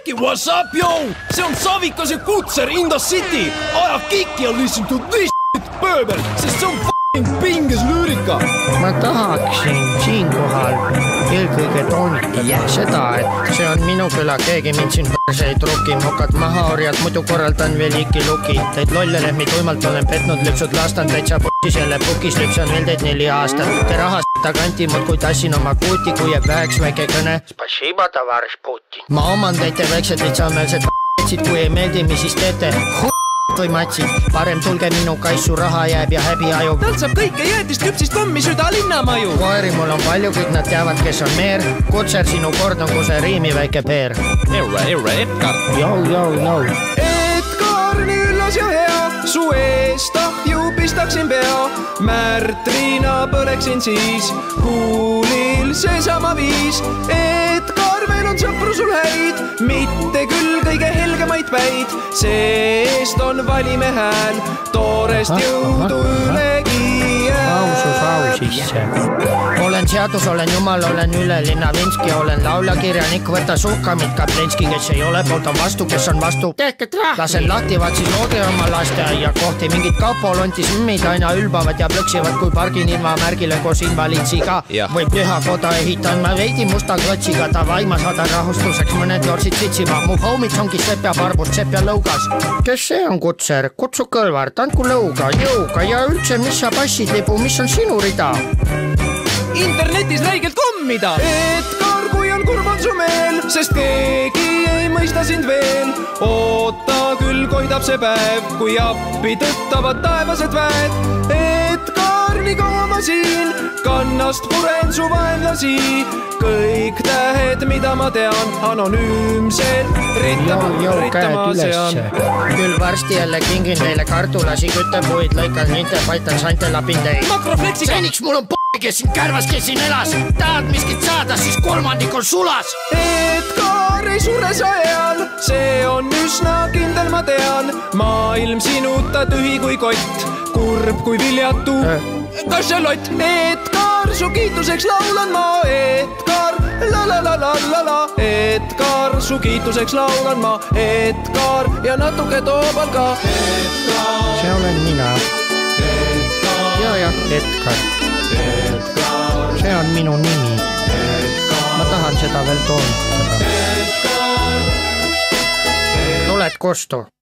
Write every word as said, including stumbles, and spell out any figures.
Jackie, what's up, yo? See on Savikas ja Kutser in the city. Aja kikki ja listen to this shit pööbel, sest see on f***ing pinges lüürika. Ma tahaksin siinkohal eelkõige toonitada seda, et see on minu küla, keegi mind siin p***se ei truki. Mokad maha orjad, muidu korraldan veel ikiluki. Teid lolle lehmi tuimalt olen petnud, lüpsud lastan täitsa p***is jälle pukis, lüpsan veel teid neli aastat. Te rahast kanti mud, kui tassin oma kuuti, kui jääb väheks väike kõne. Spasiba, tavariš Putin. Ma oman teite väiksed lihtsameelsed p***sid, kui ei meeldi, mis siis teete. Või matsid, parem tulge minu kaisu, raha jääb ja häbi ajub. Talt saab kõike jäätist, küpsist kommi, süda linnamaju. Koeri mul on palju, kõik nad teavad, kes on meer. Kutser, sinu kord on kui see riimi väike peer. Eure, eure, Edgar. Jou, jou, jou. Edgar, nii üllas ja hea, su eest ahju pistaksin pea. Märtriina põleksin siis, huulil seesama viis. Edgar, meil on sõpru sul häid, mitte küll kõige helgemaid päid. Seest on valime hääl, toorest jõudu ülegi jääb. Ausus au sisse. Olen seadus, olen jumal, olen ülelinna Vinski, olen laulja, kirjanik, võta suhkamid Kaplenski, kes ei ole poolt on vastu, kes on vastu. Tehke trahvi! Lasen lahti vatsi loodi oma lasteaia kohti, mingid kapolontis mmid aina ülbavad ja plõksivad, kui pargin ilma märgile koos invaliitsiga. Või püha koda ehitan ma veidi musta klotsiga, ta vaima saada rahustuseks mõned jorsid sitsima. Mu homid ongi sepp ja barbust, sepp ja lõugas. Kes see on Kutser? Kutsu Kõlvart, andku lõuga, jõuga ja üldse, mis sa passid libu, mis on sinu rida? Internetis räigelt kommida. Edgar, kui on kurb on su meel, sest keegi ei mõista sind veel. Oota küll koidab see päev, kui appi tõttavad taevased väed. Edgar, nii kaua ma siin, kannast puren su vaenlasi. Kõik tähed, mida ma tean, anonüümselt rittama, rittama sean. Küll varsti jälle kingin teile kartulasi, küttepuid, lõikan ninte, paitan sante lapin teid. Makrofleksiga. Seniks mul on p***, kes siin kärvas, kes siin elas. Tahad miskit saada, siis kolmandik on sulas. Edgar ei sure sa eal, see on üsna kindel, ma tean. Maailm sinuta tühi kui kott, kurb kui viljatu kašelott. Edgar, su kiituseks laulan ma, Edgar, la la la la la la. Edgar, su kiituseks laulan ma, Edgar ja natuke toobal ka. See olen mina. Ja, ja, Edgar. See on minu nimi. Ma tahan seda veel toonitada. Tuled kostu.